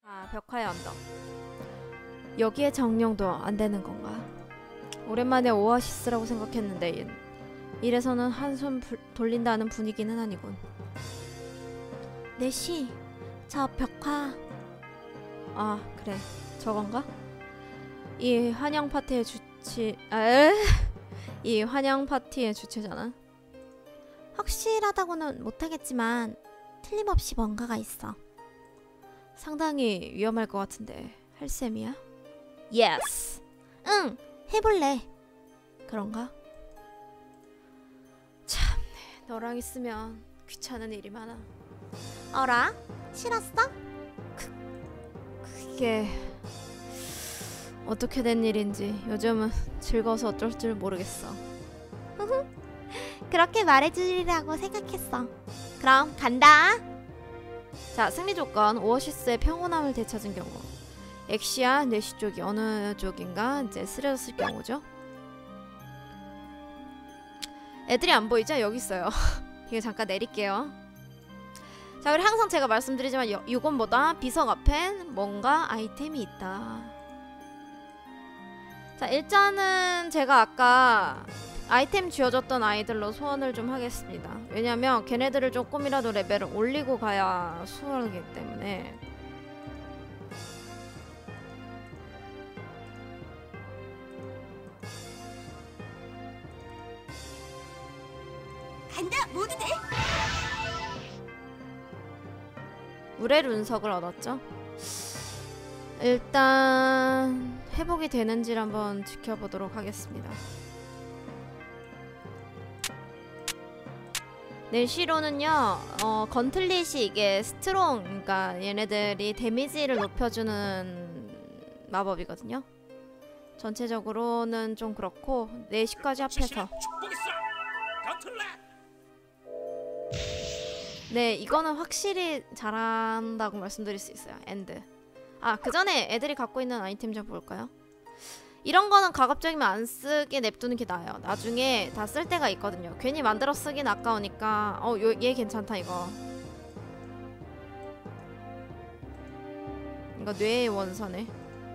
아, 벽화의 언덕. 여기에 정령도 안 되는 건가? 오랜만에 오아시스라고 생각했는데 이래서는 한숨 돌린다는 분위기는 아니군. 내시, 저 벽화. 아, 그래. 저건가? 이 환영 파티의 이 환영 파티의 주체잖아. 확실하다고는 못하겠지만 틀림없이 뭔가가 있어. 상당히 위험할 것 같은데 할 셈이야? 예스. 응, 해볼래. 그런가? 참네, 너랑 있으면 귀찮은 일이 많아. 어라? 싫었어? 그게 어떻게 된 일인지 요즘은 즐거워서 어쩔 줄 모르겠어. 그렇게 말해주리라고 생각했어. 그럼 간다. 자, 승리 조건 오어시스의 평온함을 되찾은 경우. 엑시아, 내시 쪽이 어느 쪽인가 이제 쓰러졌을 경우죠. 애들이 안 보이죠? 여기 있어요. 이거 잠깐 내릴게요. 자, 그리고 항상 제가 말씀드리지만 이건보다 비석 앞엔 뭔가 아이템이 있다. 자, 일단은 제가 아까 아이템 쥐어줬던 아이들로 소환을 좀 하겠습니다. 왜냐면 걔네들을 조금이라도 레벨을 올리고 가야 수월하기 때문에. 간다, 모두들. 물의 운석을 얻었죠. 일단 회복이 되는지를 한번 지켜보도록 하겠습니다. 내시로는요, 건틀릿이 이게 스트롱, 그러니까 얘네들이 데미지를 높여주는 마법이거든요. 전체적으로는 좀 그렇고 내시까지 합해서. 네, 이거는 확실히 잘한다고 말씀드릴 수 있어요. 엔드. 아, 그 전에 애들이 갖고 있는 아이템 좀 볼까요? 이런 거는 가급적이면 안 쓰게 냅두는 게 나아요. 나중에 다 쓸 때가 있거든요. 괜히 만들어 쓰긴 아까우니까. 얘 괜찮다 이거. 이거 뇌의 원선에.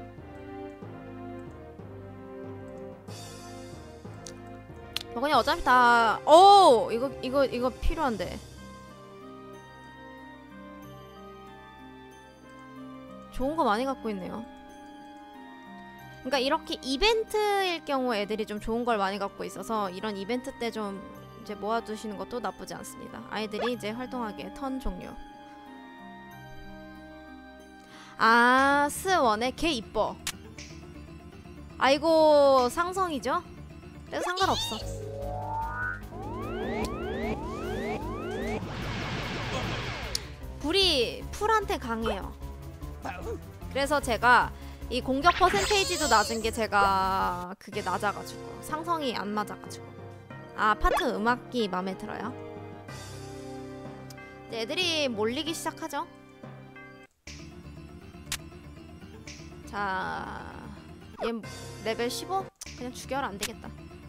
그냥 어차피 다. 이거 필요한데. 좋은 거 많이 갖고 있네요. 그러니까 이렇게 이벤트일 경우 애들이 좀 좋은 걸 많이 갖고 있어서 이런 이벤트 때 좀 이제 모아두시는 것도 나쁘지 않습니다. 아이들이 이제 활동하기에 턴 종료. 아, 스원의 걔 이뻐. 아이고, 상성이죠? 그래도 상관없어. 불이 풀한테 강해요. 그래서 제가 이 공격 퍼센테이지도 낮은 게 제가 그게 낮아가지고 상성이 안 맞아가지고. 아, 파트 음악기 마음에 들어요. 이제 애들이 몰리기 시작하죠. 자, 얘 레벨 15? 그냥 죽여라. 안되겠다.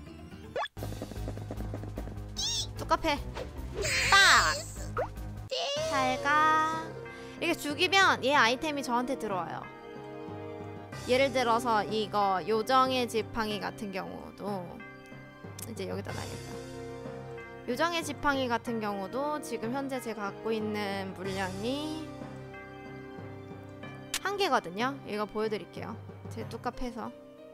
뚜까패 딱! 잘가. 이렇게 죽이면 얘 아이템이 저한테 들어와요. 예를 들어서 이거 요정의 지팡이 같은 경우도 이제 여기다 놔야겠다. 요정의 지팡이 같은 경우도 지금 현재 제가 갖고 있는 물량이 1개거든요. 이거 보여드릴게요. 제 뚜까 패서.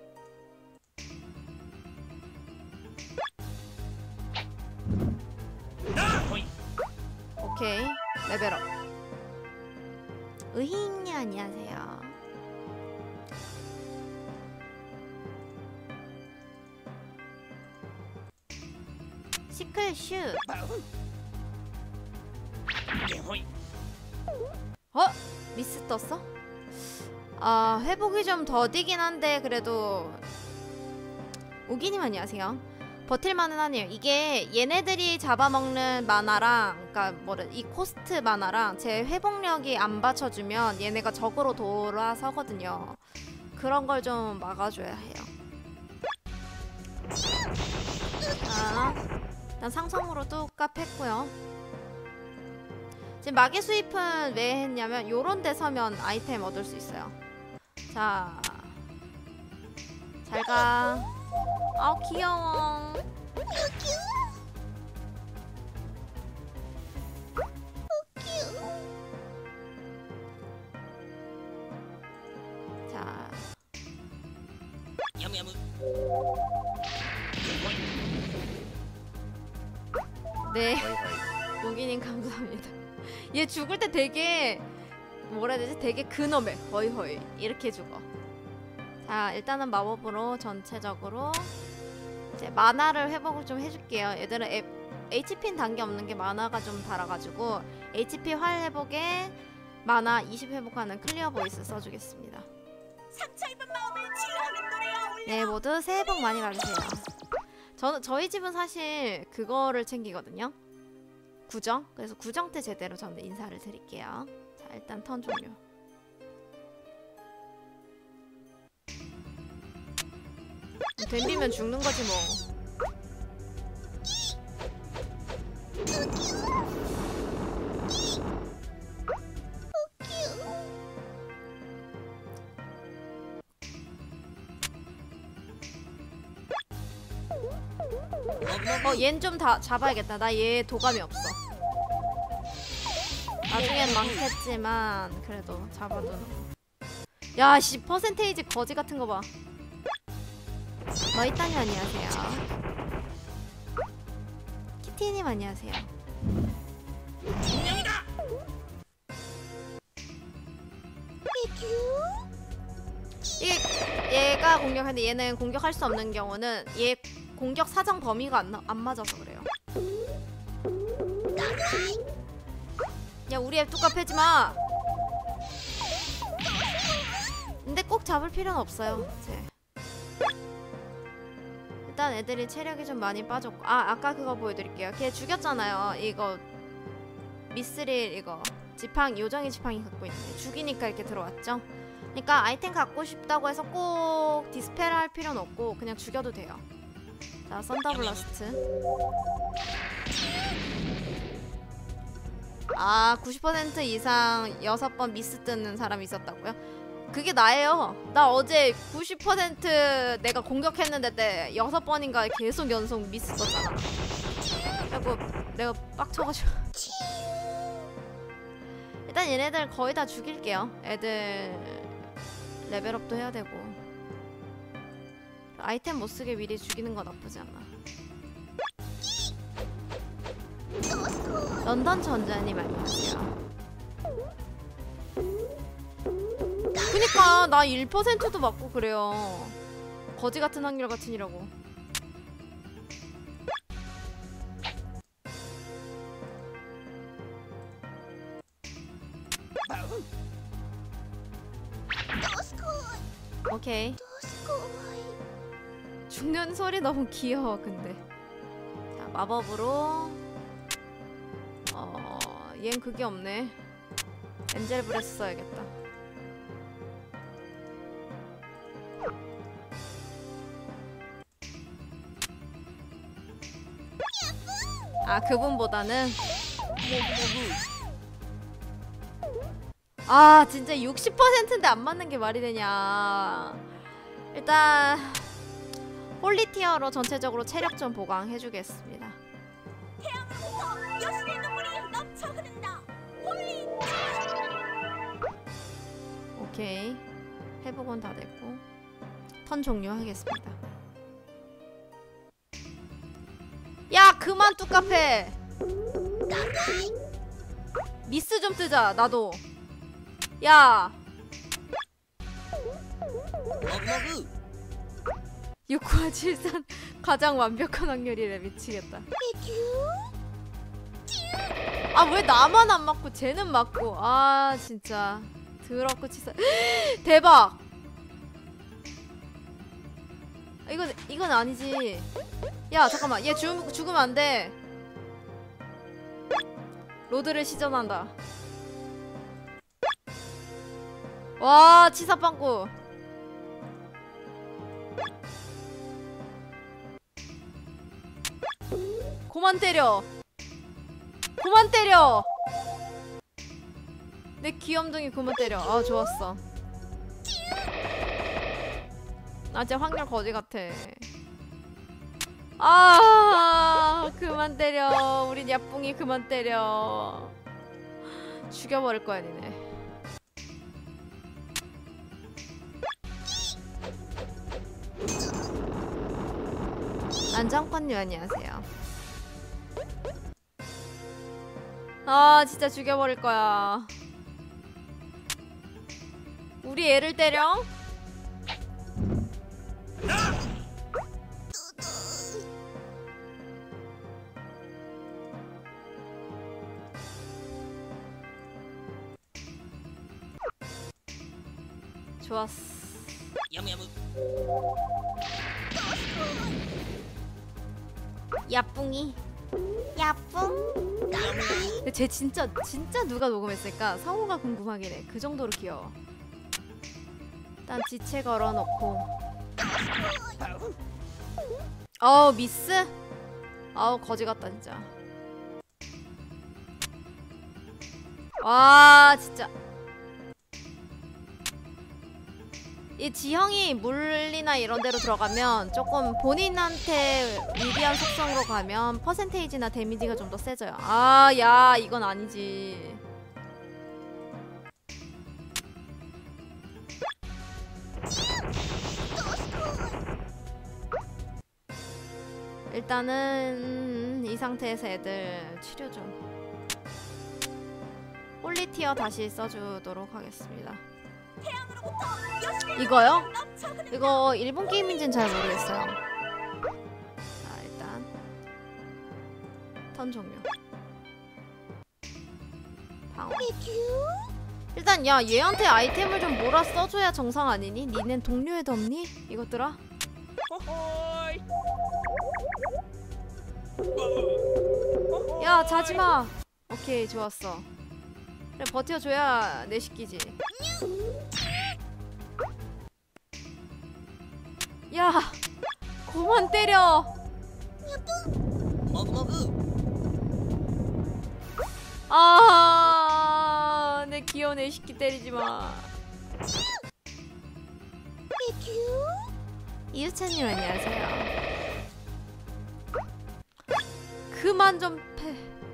오케이, 레벨업. 으힝, 안녕하세요. 시클 미스 떴어? 아, 회복이 좀 더디긴 한데 그래도. 우기님 안녕하세요. 버틸만은 하네요. 이게 얘네들이 잡아먹는 마나랑, 그러니까 이 코스트 마나랑 제 회복력이 안 받쳐주면 얘네가 적으로 돌아서거든요. 그런 걸 좀 막아줘야 해요. 자, 일단 상성으로 뚝 깝했고요. 지금 마개 수입은 왜 했냐면 요런 데 서면 아이템 얻을 수 있어요. 자, 잘가. 아 귀여워. 자, 네. 모기님 감사합니다. 얘 죽을 때 되게 뭐라 해야 되지? 되게 근엄해. 허이허이 이렇게 죽어. 자, 일단은 마법으로 전체적으로 이제 만화를 회복을 좀 해줄게요. 얘들은 HP는 단계 없는 게 만화가 좀 달아가지고 HP 활 회복에 만화 20 회복하는 클리어 보이스 써주겠습니다. 네, 모두 새해 복 많이 받으세요. 저희 집은 사실 그거를 챙기거든요. 구정? 그래서 구정 때 제대로 저는 인사를 드릴게요. 자, 일단 턴 종료. 덤비면 죽는 거지 뭐. 얜 좀 다 잡아야겠다. 나 얘 도감이 없어. 나중엔 많겠지만 그래도 잡아두는 거. 야, 씨, 퍼센테이지 거지 같은 거 봐. 머이땅이 안녕하세요. 키티님 안녕하세요. 얘가 공격하는데 얘는 공격할 수 없는 경우는 얘 공격 사정 범위가 안 맞아서 그래요. 야, 우리 앱 뚜까 패지 마. 근데 꼭 잡을 필요는 없어요. 이제. 일단 애들이 체력이 좀 많이 빠졌고, 아까 그거 보여드릴게요. 걔 죽였잖아요. 이거 미스릴 이거 지팡 요정이 지팡이 갖고 있네. 죽이니까 이렇게 들어왔죠. 그러니까 아이템 갖고 싶다고 해서 꼭 디스펠 할 필요는 없고 그냥 죽여도 돼요. 자, 썬더블러스트. 90% 이상 6번 미스 뜨는 사람이 있었다고요? 그게 나예요. 나 어제 90% 내가 공격했는데 6번인가 계속 연속 미스 떴잖아. 그리고 내가 빡쳐가지고. 일단 얘네들 거의 다 죽일게요. 애들 레벨업도 해야 되고. 아이템 못쓰게 미리 죽이는 거 나쁘지 않아. 런던 전자님 안녕하세요. 그니까 나 1%도 맞고 그래요. 거지 같은 확률 같으니라고. 오케이. 죽는 소리 너무 귀여워. 근데 자, 마법으로 얜 그게 없네. 엔젤 브레스 써야겠다. 그분보다는 진짜 60%인데 안 맞는 게 말이 되냐. 일단 홀리티어로 전체적으로 체력 좀 보강해주겠습니다. 태양으로부터 여신의 눈물이 넘쳐 흐른다. 오케이, 회복은 다 됐고 턴 종료하겠습니다. 야, 그만 뚜까패. 미스 좀 뜨자. 나도. 야, 6과 7산 가장 완벽한 확률이래. 미치겠다. 왜 나만 안 맞고 쟤는 맞고. 진짜 더럽고 치사. 대박. 이건 아니지. 야, 잠깐만. 얘 죽으면 안 돼. 로드를 시전한다. 와, 치사빵꾸. 그만 때려. 그만 때려. 내 귀염둥이 그만 때려. 아 좋았어. 나 진짜 확률 거지 같아. 아 그만 때려. 우리 야뿡이 그만 때려. 죽여버릴 거야 니네. 안정권님 안녕하세요. 아 진짜 죽여버릴 거야. 우리 애를 때려? 좋았어. 야뿡이. 야뿡. 근데 쟤 진짜 누가 녹음했을까? 성우가 궁금하긴 해. 그 정도로 귀여워. 일단 지체 걸어놓고. 미스? 거지 같다 진짜. 와 진짜. 이 지형이 물이나 이런 데로 들어가면 조금 본인한테 유리한 속성으로 가면 퍼센테이지나 데미지가 좀 더 세져요. 야 이건 아니지. 일단은 이 상태에서 애들 치료 좀. 홀리티어 다시 써주도록 하겠습니다. 이거요? 이거 일본 게임인지는 잘 모르겠어요. 자 일단 턴 종료. 방어. 일단 야 얘한테 아이템을 좀 몰아 써줘야 정상 아니니? 니넨 동료애도 없니? 이것들아? 야 자지마. 오케이 좋았어. 그래 버텨줘야 내 시끼지. 야 그만 때려. 내 귀여운 애 시끼 때리지마. 이유찬님 안녕하세요. 그만 좀 패.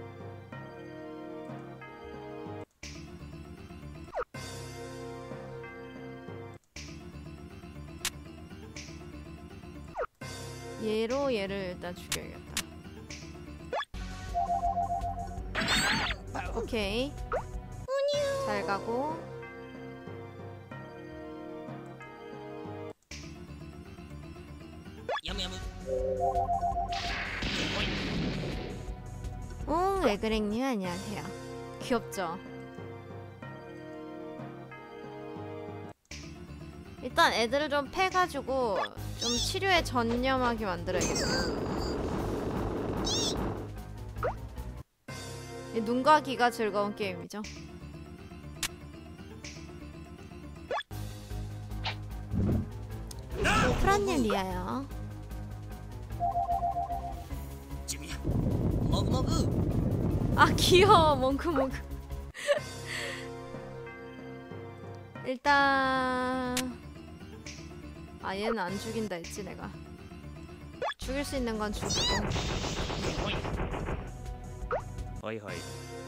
얘로 얘를 일단 죽여야겠다. 오케이. 잘 가고. 에그랭님 안녕하세요. 귀엽죠? 일단 애들을 좀 패가지고 좀 치료에 전념하게 만들어야겠어요. 눈과 귀가 즐거운 게임이죠. 프란님 리아요. 귀여워 몽크몽크. 일단 얘는 안 죽인다 했지 내가. 죽일 수 있는 건 죽이고. 허이허이.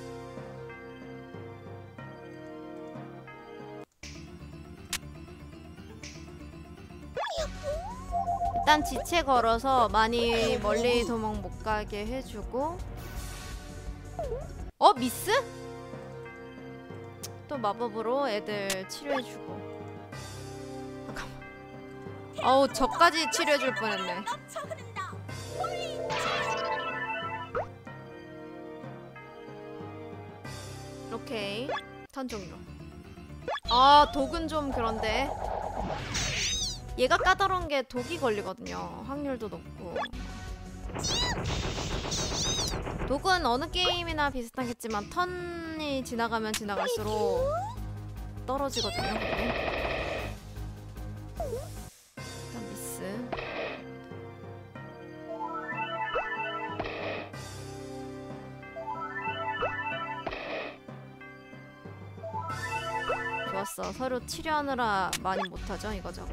일단 지체 걸어서 멀리 도망 못 가게 해주고. 미스? 또 마법으로 애들 치료해주고. 잠깐만. 저까지 치료해줄 뻔했네. 오케이. 턴 종료. 독은 좀 그런데. 얘가 까다로운 게 독이 걸리거든요. 확률도 높고. 독은 어느 게임이나 비슷하겠지만 턴이 지나가면 지나갈수록 떨어지거든요. 일단 미스. 좋았어. 서로 치료하느라 많이 못하죠 이거저거.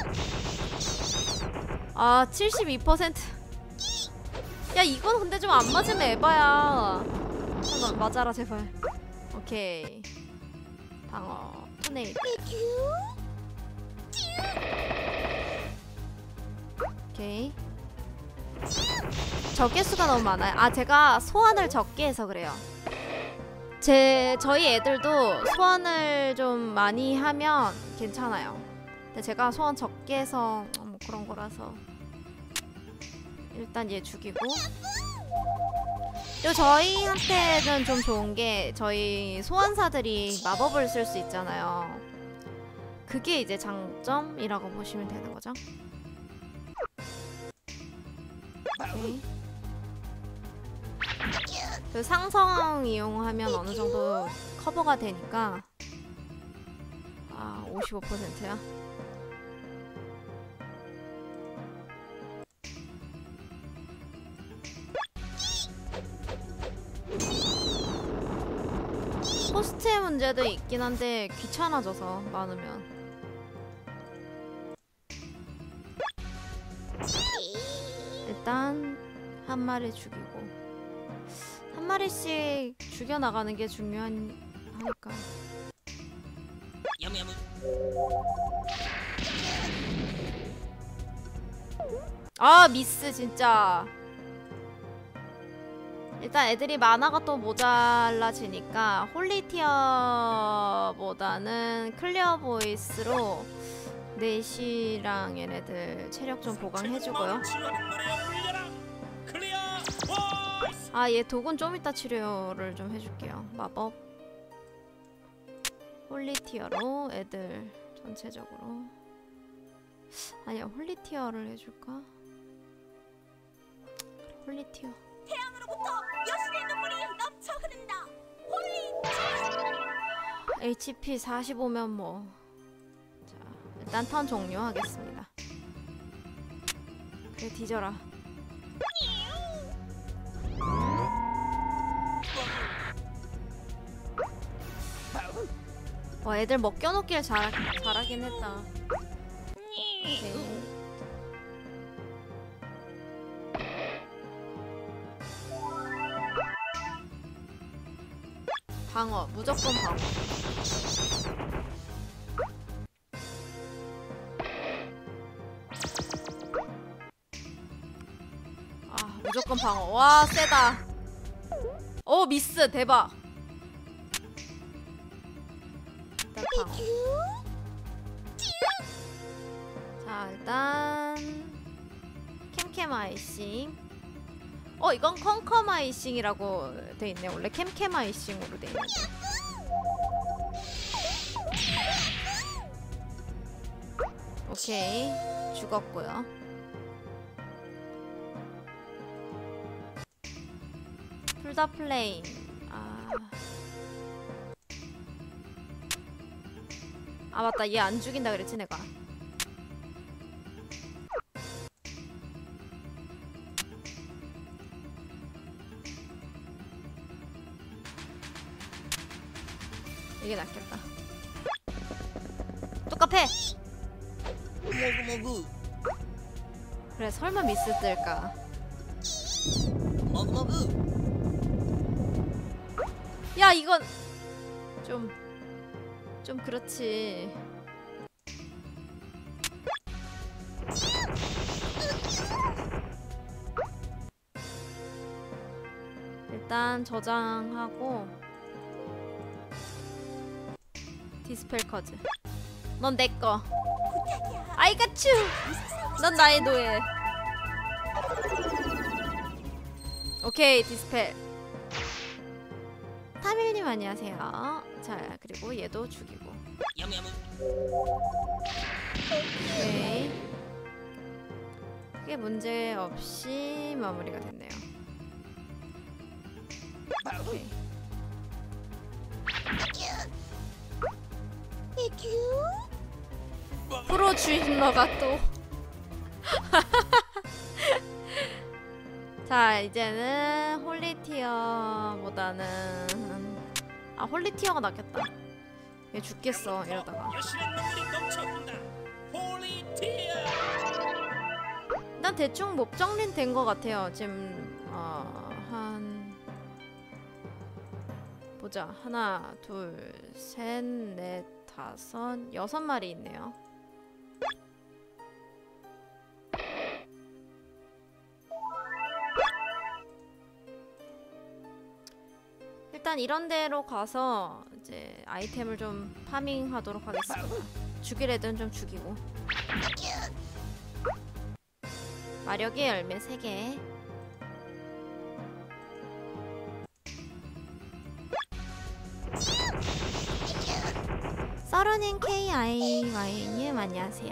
아 72%. 야 이건 근데 좀 안 맞으면 에바야. 잠깐 맞아라 제발. 오케이. 방어 토네이드. 오케이. 적개 수가 너무 많아요. 아 제가 소환을 적게 해서 그래요. 저희 애들도 소환을 좀 많이 하면 괜찮아요. 근데 제가 소환 적게 해서 뭐 그런 거라서 일단 얘 죽이고. 그리고 저희한테는 좀 좋은 게 저희 소환사들이 마법을 쓸 수 있잖아요. 그게 이제 장점이라고 보시면 되는 거죠. 오케이. 그 상성 이용하면 어느 정도 커버가 되니까. 아 55%야. 호스트의 문제도 있긴 한데 귀찮아져서 많으면. 일단 한 마리 죽이고 한 마리씩 죽여나가는 게 중요하니까. 야무야무. 아 미스 진짜. 일단 애들이 만화가 또 모자라지니까 홀리티어보다는 클리어 보이스로 넷이랑 얘네들 체력 좀 보강해주고요. 아 얘 독은 좀 이따 치료를 좀 해줄게요. 마법 홀리티어로 애들 전체적으로. 아니야 홀리티어를 해줄까? 홀리티어. 태양으로부터 여신의 눈물이 넘쳐 흐른다. HP 45면 뭐. 자 일단 턴 종료하겠습니다. 그래 뒤져라. 와 애들 먹겨놓길 잘하긴 했다. 오케이. 방어 무조건 방어. 아 무조건 방어. 와 세다. 오 미스 대박. 일단 방어. 자 일단 캠캠 아이싱. 이건 컴컴 아이싱이라고 돼 있네. 원래 캠캠 아이싱으로 돼 있는데. 오케이 죽었고요. 풀다 플레임. 아 맞다 얘 안 죽인다 그랬지 내가. 이게 낫겠다. 똑같아. 모구모구. 그래 설마 미스 뜰까. 모구모구. 야 이건 좀 그렇지. 일단 저장하고 디스펠 커즈. 넌 내꺼. 아이가츄. 넌 나의 노예. 오케이 디스펠. 타밀님 안녕하세요. 자 그리고 얘도 죽이고. 야무야무. 오케이. 크게 문제 없이 마무리가 됐네요. 오케이. 프로 주인러가 또. 자 이제는 홀리티어보다는 홀리티어가 낫겠다. 얘 죽겠어 이러다가. 여신의 눈물이 넘쳐 흐른다. 홀리 티어. 일단 대충 목 정리는 된 것 같아요. 지금 한 보자. 하나, 둘, 셋, 넷, 다섯, 6마리 있네요. 일단 이런 데로 가서 이제 아이템을 좀 파밍하도록 하겠습니다. 죽일 애들은 좀 죽이고. 마력의 열매 3개. 썰어낸 KIY님 안녕하세요.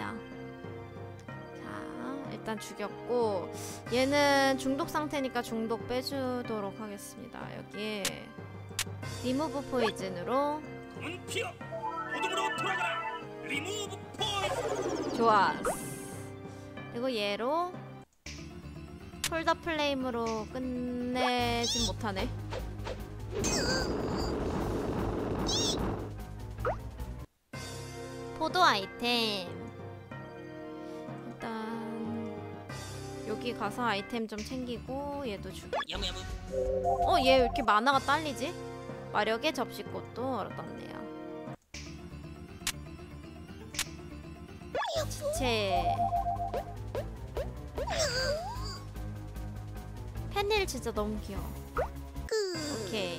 자, 일단 죽였고 얘는 중독 상태니까 중독 빼주도록 하겠습니다. 여기에 리무브 포이즌으로. 검은 피어. 어둠으로 돌아가라. 리무브 포이즌. 좋았어. 그리고 얘로 폴더 플레임으로 끝내진 못하네. 포도 아이템. 일단 여기 가서 아이템 좀 챙기고 얘도 죽여. 야무야무. 얘 왜 이렇게 만화가 딸리지? 마력의 접시꽃도 얻었네요. 지체. 펜릴 진짜 너무 귀여워. 오케이.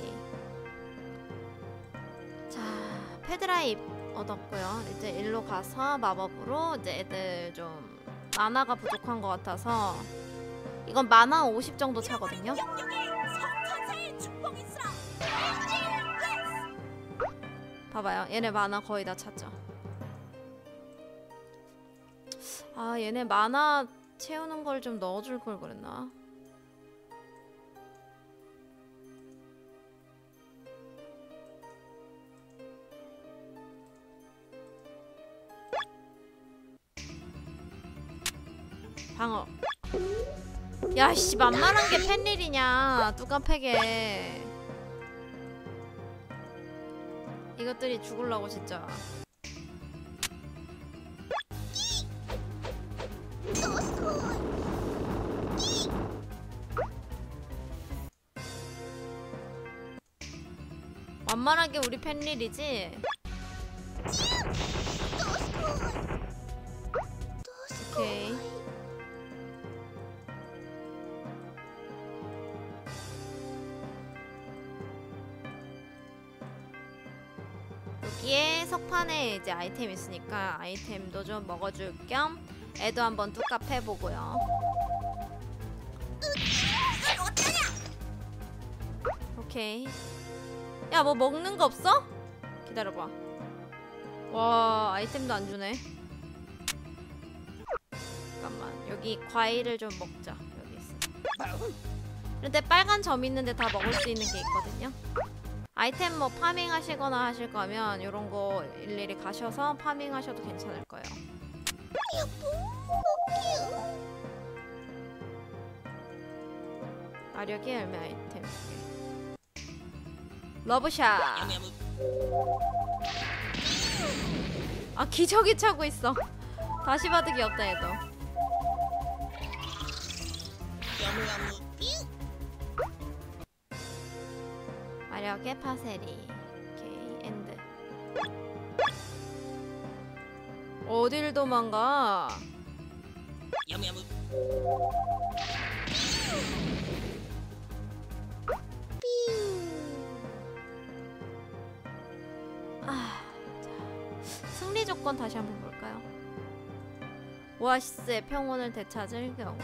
자, 패드라입 얻었고요. 이제 일로 가서 마법으로 이제 애들 좀 만화가 부족한 것 같아서 이건 만화 50 정도 차거든요. 영역에 성천사의 축복이 있으라. 봐봐요. 얘네 만화 거의 다 찼죠. 아, 얘네 만화 채우는 걸 좀 넣어줄 걸 그랬나? 방어. 야씨, 만만한 게 펜릴이냐? 뚜까패게. 이것들이 죽을라고 진짜. 만만하게 우리 펜릴이지? 오케이. 여기에 석판에 이제 아이템 있으니까 아이템도 좀 먹어줄 겸 애도 한번 뚜깝 해보고요. 오케이. 야, 뭐 먹는 거 없어? 기다려봐. 와, 아이템도 안 주네. 잠깐만, 여기 과일을 좀 먹자. 여기 있어. 근데 빨간 점 있는데 다 먹을 수 있는 게 있거든요. 아이템 뭐 파밍 하시거나 하실 거면 이런 거 일일이 가셔서 파밍 하셔도 괜찮을 거예요. 마력의 열매 아이템 2개. 러브샷. 야무야무. 아, 기저귀 차고 있어. 다시 받으기 없다 얘도. 야무야무. 마력의 파세리. 오케이, 엔드. 어딜 도망가? 야무야무. 자, 승리 조건 다시 한번 볼까요? 오아시스의 평온을 되찾을 경우.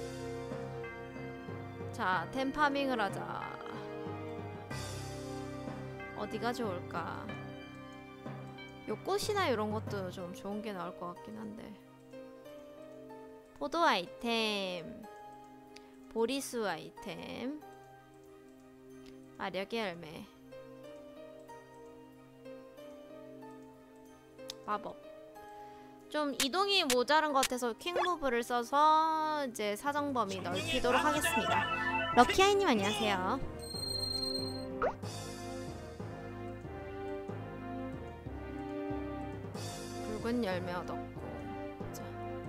자, 템 파밍을 하자. 어디가 좋을까? 요 꽃이나 이런 것도 좀 좋은 게 나올 것 같긴 한데. 포도 아이템, 보리수 아이템, 마력의 열매, 마법. 좀 이동이 모자란 것 같아서 퀵무브를 써서 이제 사정 범위 넓히도록 하겠습니다. 럭키아이님 안녕하세요. 붉은 열매 얻었고. 자.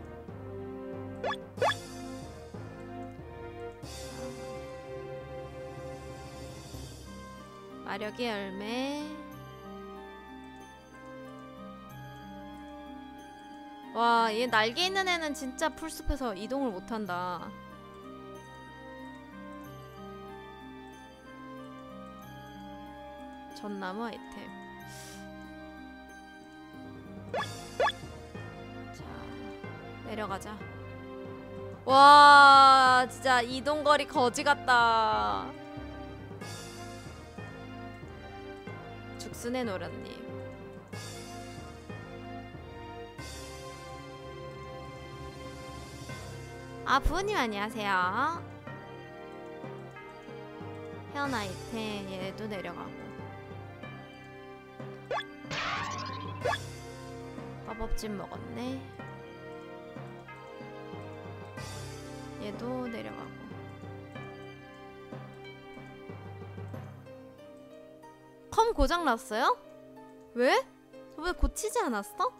마력의 열매. 와, 얘 날개 있는 애는 진짜 풀숲에서 이동을 못한다. 전나무 아이템. 자, 내려가자. 와, 진짜 이동거리 거지 같다. 죽순의 노련님. 아, 부모님 안녕하세요. 회원 아이템 얘도 내려가고. 마법진 먹었네. 얘도 내려가고. 컴 고장 났어요? 왜? 저번에 고치지 않았어?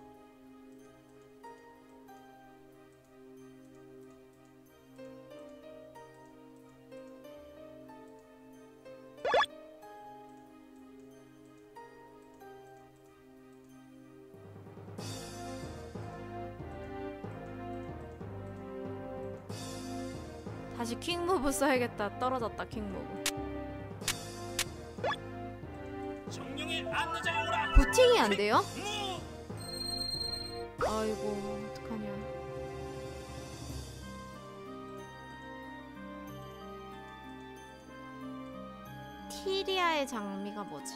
다시 퀵무브 써야겠다. 떨어졌다 퀵무브. 정령의 안내자가 오라. 부팅이 안 돼요? 무. 아이고 어떡하냐. 티리아의 장미가 뭐지?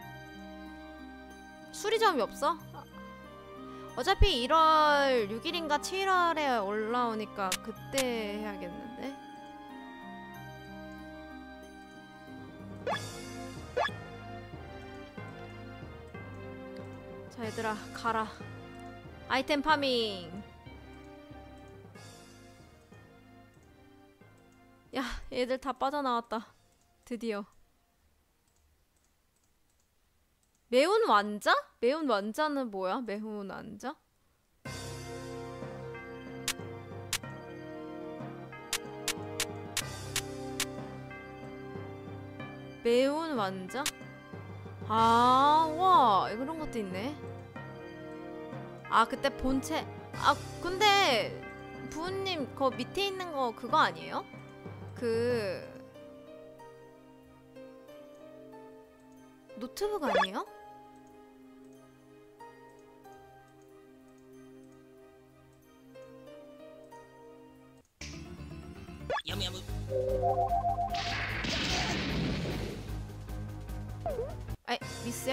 수리점이 없어? 어차피 1월 6일인가 7월에 올라오니까 그때 해야겠는데? 자 얘들아 가라. 아이템 파밍. 야 얘들 다 빠져나왔다. 드디어. 매운 완자? 매운 완자는 뭐야? 매운 완자? 매운 완자? 아, 와, 그런 것도 있네. 아, 그때 본체. 아, 근데 부모님 그 밑에 있는 거 그거 아니에요? 그 노트북 아니에요? 야무야무. 아이, 미스야?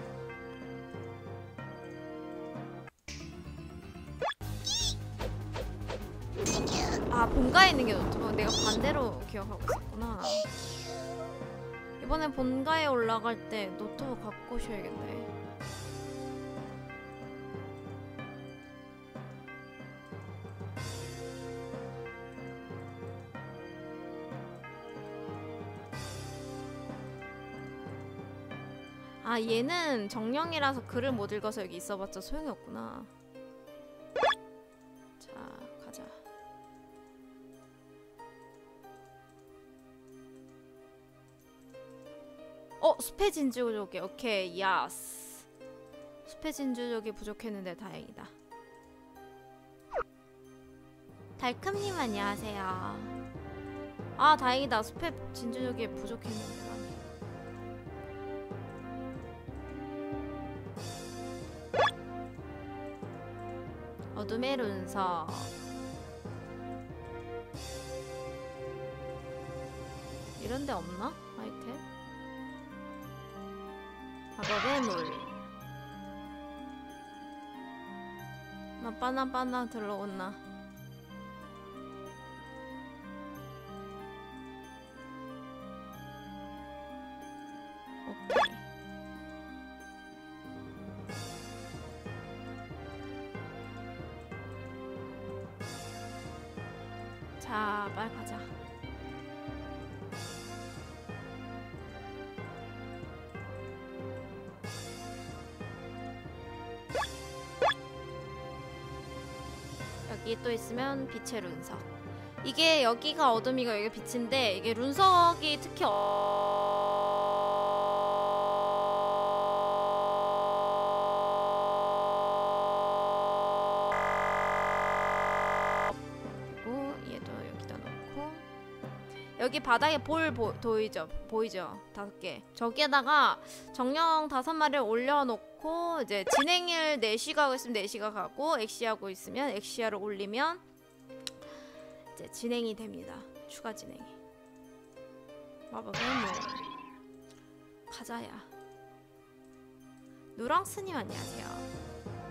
아, 본가에 있는 게 노트북. 내가 반대로 기억하고 있었구나. 이번에 본가에 올라갈 때 노트북 갖고 오셔야겠네. 아, 얘는 정령이라서 글을 못 읽어서 여기 있어봤자 소용이 없구나. 자, 가자. 숲의 진주족이. 오케이, 야스. 숲의 진주족이 부족했는데 다행이다. 달큼님 안녕하세요. 아, 다행이다. 숲의 진주족이 부족했는데. 어둠의 run석. 이런데 없나? 아이템? 마법의 물. 나 빠나 들러온나. 오케이. 자, 빨리 가자. 이게 또 있으면 빛의 run석. 이게 여기가 어둠이고 여기가 빛인데 이게 run석이 특히 그리고 얘도 여기다 놓고 여기 바닥에 보이죠? 5개. 저기에다가 정령 5마리를 올려놓고 이제 진행일 4시가 하고 있으면 4시가 가고 엑시하고 있으면 엑시아를 올리면 이제 진행이 됩니다. 추가 진행이. 마법은 뭐 가자야. 누랑스님 안녕하세요.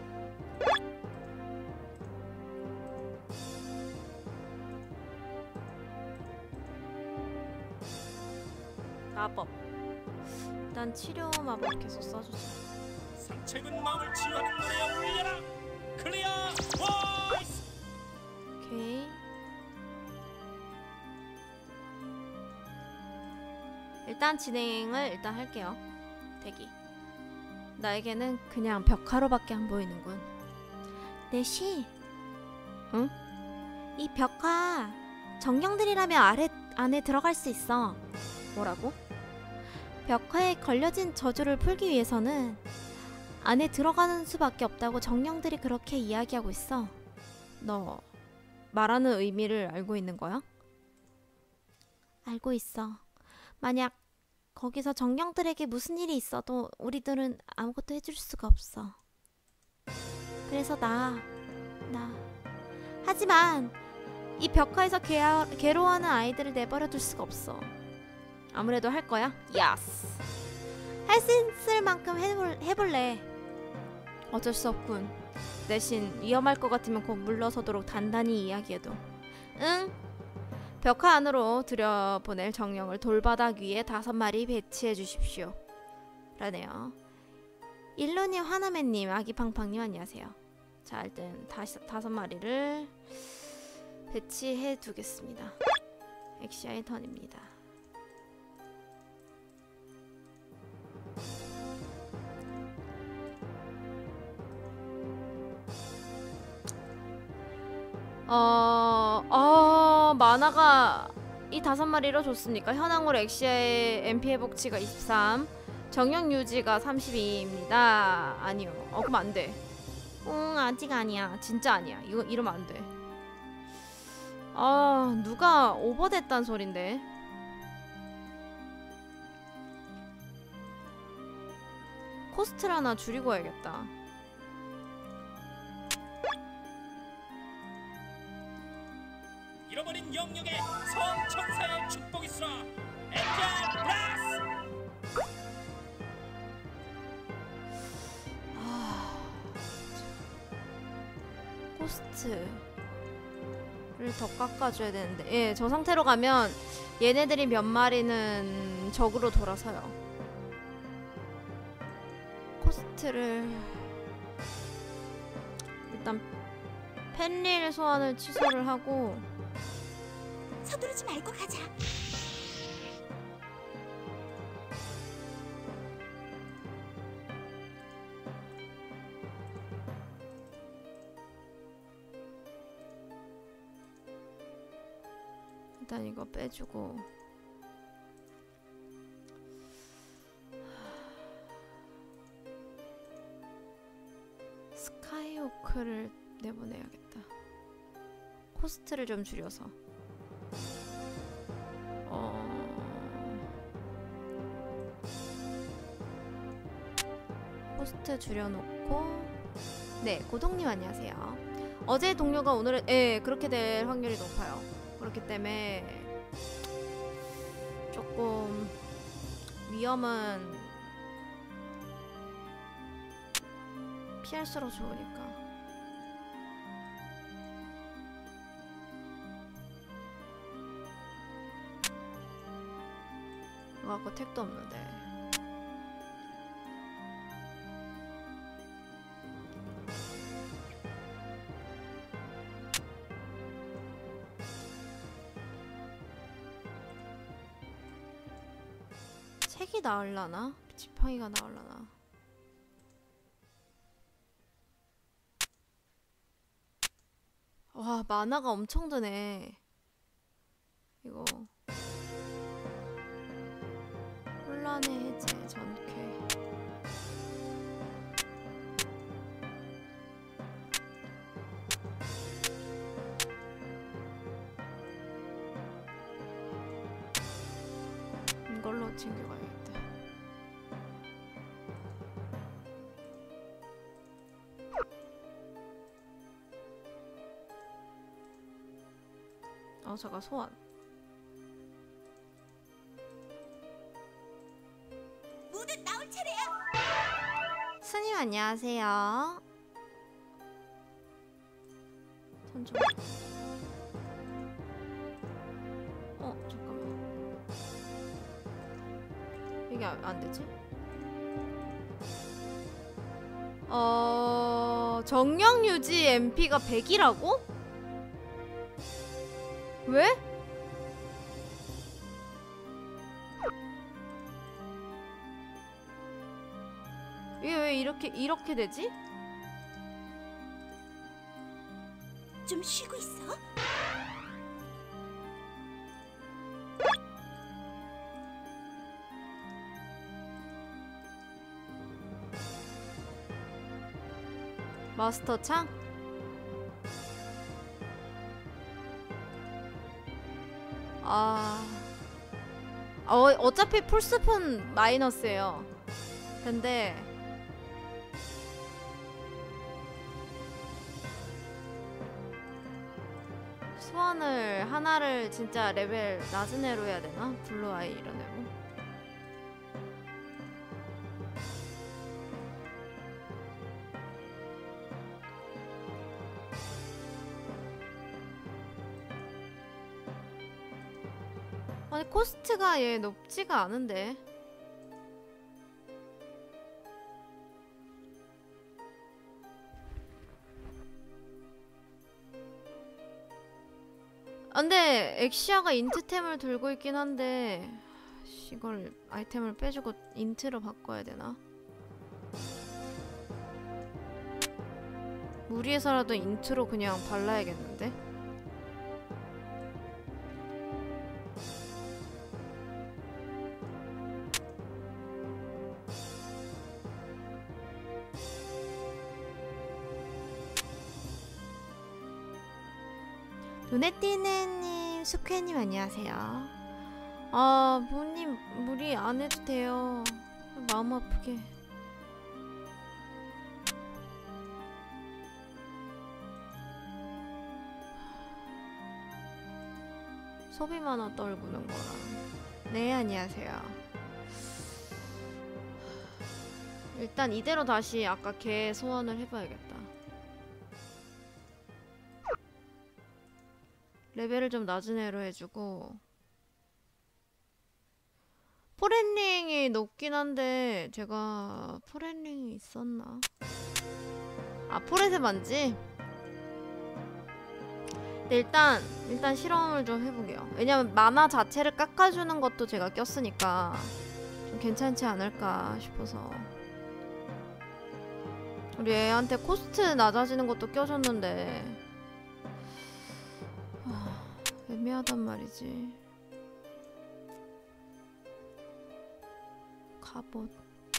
마법. 일단 치료 마법 계속 써주자. 상책은 마음을 치유하는 노래에 울려라. 클리어 보이스. 오케이. 일단 진행을 일단 할게요. 대기. 나에게는 그냥 벽화로밖에 안 보이는군. 내시. 응? 이 벽화 정령들이라면 안에 들어갈 수 있어. 뭐라고? 벽화에 걸려진 저주를 풀기 위해서는 안에 들어가는 수밖에 없다고 정령들이 그렇게 이야기하고 있어. 너 말하는 의미를 알고 있는 거야? 알고 있어. 만약 거기서 정령들에게 무슨 일이 있어도 우리들은 아무것도 해줄 수가 없어. 그래서 하지만 이 벽화에서 괴로워하는 아이들을 내버려둘 수가 없어. 아무래도 할 거야? 야스. 할 수 있을 만큼 해볼래. 어쩔 수 없군. 대신 위험할 것 같으면 꼭 물러서도록 단단히 이야기해도. 응. 벽화 안으로 들여보낼 정령을 돌바닥 위에 5마리 배치해 주십시오. 라네요. 일론님, 화나매님, 아기팡팡님 안녕하세요. 자, 일단 5마리를 배치해 두겠습니다. 엑시아의 턴입니다. 만화가 이 5마리로 좋습니까? 현황으로 엑시아의 MP 회복치가 23, 정령 유지가 32입니다. 아니요. 그럼 안 돼. 아직 아니야. 진짜 아니야. 이러면 안 돼. 누가 오버됐단 소린데. 코스트를 하나 줄이고 와야겠다. 잃어버린 영역에 성천사의 축복이 있어. 엔젤 플러스. 코스트를 더 깎아줘야 되는데, 예, 저 상태로 가면 얘네들이 몇 마리는 적으로 돌아서요. 코스트를 일단 펜릴 소환을 취소를 하고. 서두르지 말고 가자. 일단 이거 빼주고. 스카이호크를 내보내야겠다. 코스트를 좀 줄여서. 코스트 줄여놓고. 네, 고동님 안녕하세요. 어제 동료가 오늘은, 예, 그렇게 될 확률이 높아요. 그렇기 때문에 조금 위험은 피할수록 좋으니까. 이거 갖고 택도 없는데. 책이 나을라나? 지팡이가 나을라나? 와, 와, 만화가 엄청 드네. 이거 혼란의 해제 전쾌. 이걸로 챙겨가야겠다. 잠깐, 소환. 모두 나올 차례야. 스님 안녕하세요. 천천히. 잠깐만. 이게 안 되지? 정령 유지 MP가 100이라고? 왜? 이게 왜 이렇게 되지? 좀 쉬고 있어. 마스터 창? 어차피 풀스폰 마이너스예요. 근데 소환을 하나를 진짜 레벨 낮은 애로 해야 되나? 블루 아이 이런 애로. 아니 코스트가 얘 높지가 않은데. 근데 엑시아가 인트템을 들고 있긴 한데 이걸 아이템을 빼주고 인트로 바꿔야 되나? 무리해서라도 인트로 그냥 발라야겠는데? 눈에 띄는 님, 수쾌님 안녕하세요. 부모님 무리 안 해도 돼요. 마음 아프게. 소비 만화 떨구는 거라. 네, 안녕하세요. 일단 이대로 다시 아까 걔 소환을 해봐야겠다. 레벨을 좀 낮은 애로 해주고. 포렌링이 높긴 한데 제가 포렌링이 있었나? 포레세 반지? 네, 일단 실험을 좀 해보게요. 왜냐면 만화 자체를 깎아주는 것도 제가 꼈으니까 좀 괜찮지 않을까 싶어서. 우리 애한테 코스트 낮아지는 것도 껴줬는데 애매하단 말이지. 갑옷.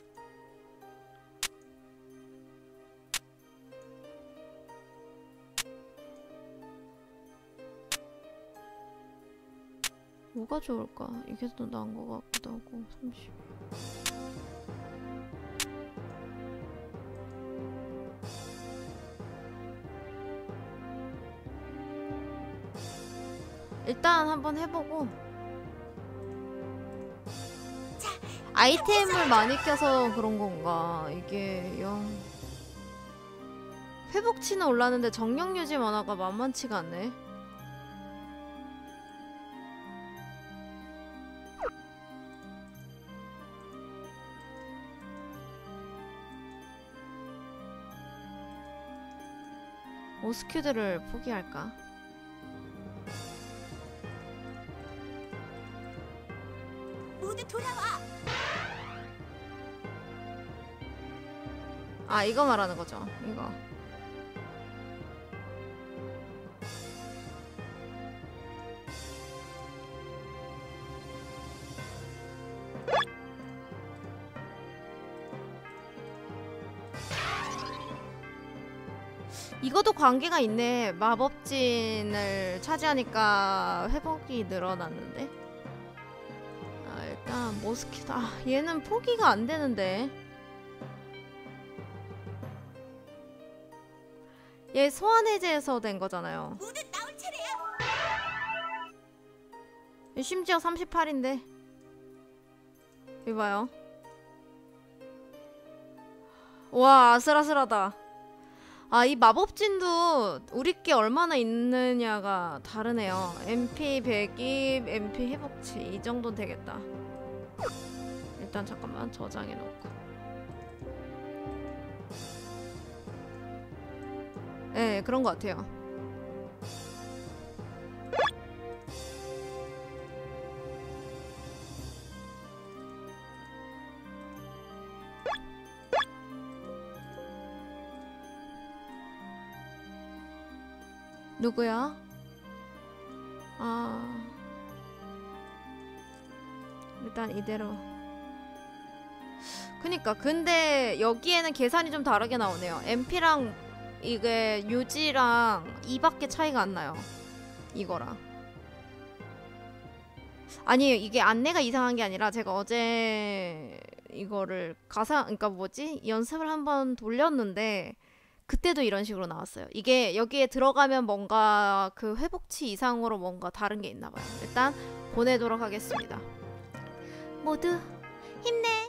뭐가 좋을까? 이게 더 나은 것 같기도 하고. 30. 일단 한번 해보고. 아이템을 많이 껴서 그런 건가? 이게 회복치는 올랐는데 정령 유지 만화가 만만치가 않네. 오스큐드를 포기할까? 모두 돌아와. 이거 말하는 거죠. 이거. 이것도 관계가 있네. 마법진을 차지하니까 회복이 늘어났는데. 아, 일단 모스키토. 아, 얘는 포기가 안 되는데. 얘 소환 해제에서 된 거잖아요. 모두 나올 차례야. 심지어 38인데. 이봐요. 와, 아슬아슬하다. 아, 이 마법진도 우리께 얼마나 있느냐가 다르네요. MP 100입, MP 회복치 이 정도는 되겠다. 일단 잠깐만 저장해놓고. 네, 그런 것 같아요. 누구야? 아, 일단 이대로. 그니까 근데 여기에는 계산이 좀 다르게 나오네요. MP랑 이게 유지랑 2밖에 차이가 안 나요. 이거랑. 아니에요. 이게 안내가 이상한 게 아니라 제가 어제 이거를 그러니까 뭐지? 연습을 한번 돌렸는데 그때도 이런 식으로 나왔어요. 이게 여기에 들어가면 뭔가 그 회복치 이상으로 뭔가 다른 게 있나 봐요. 일단 보내도록 하겠습니다. 모두 힘내.